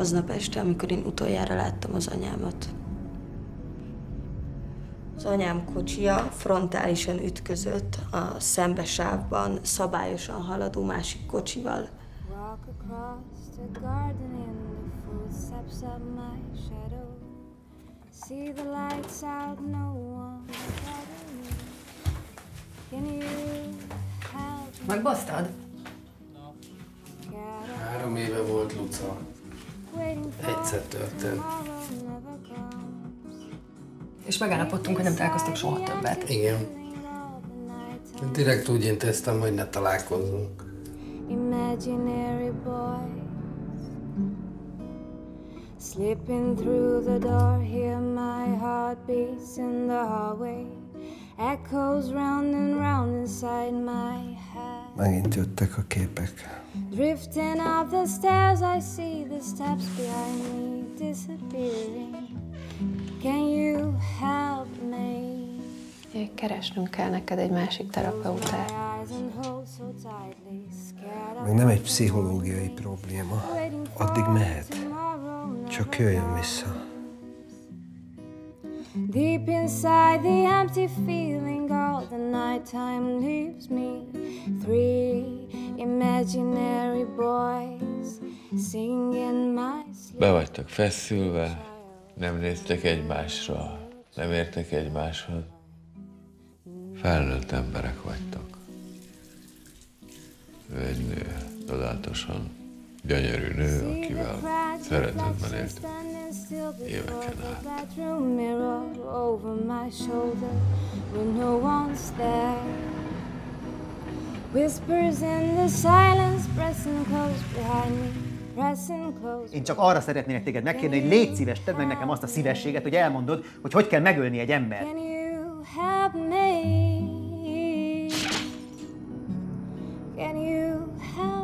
aznap este, amikor én utoljára láttam az anyámat. Az anyám kocsija frontálisan ütközött a szembesávban szabályosan haladó másik kocsival. Megbasztad? 3 éve volt Luca. Egyszer történt. És megállapodtunk, hogy nem találkoztunk soha többet. Igen. Direkt úgy intéztem, hogy ne találkozzunk. Slipping through the door, hear my heart beats in the hallway. Echoes round and round inside my head. Megint jöttek a képek. Drifting up the stairs, I see the steps behind me disappearing. Can you help me? Keresnünk kell neked egy másik terapeutát. Még nem egy pszichológiai probléma. Addig mehet. Csak jöjjön vissza. Deep inside the empty feeling, all the nighttime leaves me. 3 imaginary boys singing my sleep. Be vagytok feszülve, nem néztek egymásra, nem értek egymáshoz. Felnőtt emberek vagytok. Ő egy nő, csodálatosan gyönyörű nő, akivel szeretetben éltünk éveken át. Én csak arra szeretnének téged megkérni, hogy légy szíves, tedd meg nekem azt a szívességet, hogy elmondod, hogy kell megölni egy embert. Can you help